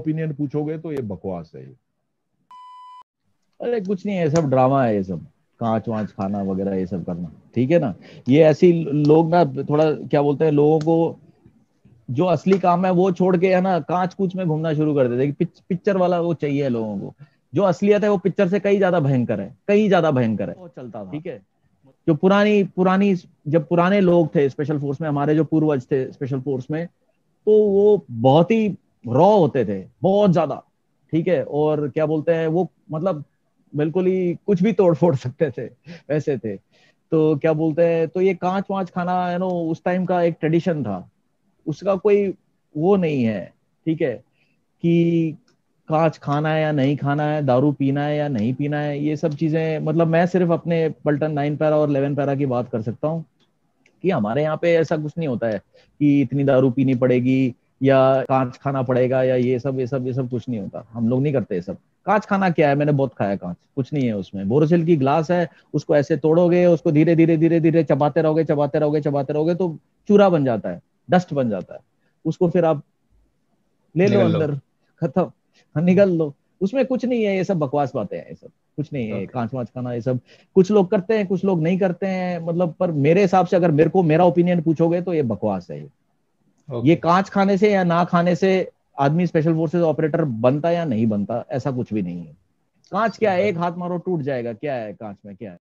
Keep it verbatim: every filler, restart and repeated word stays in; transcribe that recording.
Opinion पूछोगे तो ये बकवास है। अरे कुछ नहीं है, सब ड्रामा है ये सब, कांच वांच खाना वगैरह ये सब करना, ठीक है ना। ये ऐसी लोग ना थोड़ा क्या बोलते हैं, लोगों को जो असली काम है वो छोड़ के है ना कांच कूच में घूमना शुरू कर देते हैं। पिच, पिक्चर वाला वो चाहिए लोगों को। जो असलियत है वो पिक्चर से कई ज्यादा भयंकर है, कई ज्यादा भयंकर है। वो चलता था, ठीक है। जो पुरानी पुरानी जब पुराने लोग थे स्पेशल फोर्स में, हमारे जो पूर्वज थे स्पेशल फोर्स में, तो वो बहुत ही रॉ होते थे, बहुत ज्यादा, ठीक है। और क्या बोलते हैं वो, मतलब बिल्कुल ही कुछ भी तोड़ फोड़ सकते थे, वैसे थे। तो क्या बोलते हैं, तो ये कांच वांच खाना है नो उस टाइम का एक ट्रेडिशन था। उसका कोई वो नहीं है, ठीक है, कि कांच खाना है या नहीं खाना है, दारू पीना है या नहीं पीना है, ये सब चीजें मतलब मैं सिर्फ अपने पलटन नाइन पैरा और इलेवन पैरा की बात कर सकता हूँ कि हमारे यहाँ पे ऐसा कुछ नहीं होता है कि इतनी दारू पीनी पड़ेगी या कांच खाना पड़ेगा या ये सब ये सब ये सब कुछ नहीं होता। हम लोग नहीं करते ये सब। कांच खाना क्या है, मैंने बहुत खाया कांच, कुछ नहीं है उसमें। बोरोसिल की ग्लास है, उसको ऐसे तोड़ोगे, उसको धीरे धीरे धीरे धीरे चबाते रहोगे चबाते रहोगे चबाते रहोगे तो चूरा बन जाता है, डस्ट बन जाता है। उसको फिर आप ले लो निकल लो। अंदर, खत्म, हाँ, निकल लो। उसमें कुछ नहीं है, ये सब बकवास बातें हैं, ये सब कुछ नहीं है। ओके। कांच वांच खाना ये सब कुछ लोग करते हैं, कुछ लोग नहीं करते हैं, मतलब पर मेरे हिसाब से अगर मेरे को मेरा ओपिनियन पूछोगे तो ये बकवास है। ये ये ओके। कांच खाने से या ना खाने से आदमी स्पेशल फोर्सेस ऑपरेटर बनता या नहीं बनता, ऐसा कुछ भी नहीं है। कांच क्या है, चलो। एक हाथ मारो टूट जाएगा, क्या है कांच में, क्या है।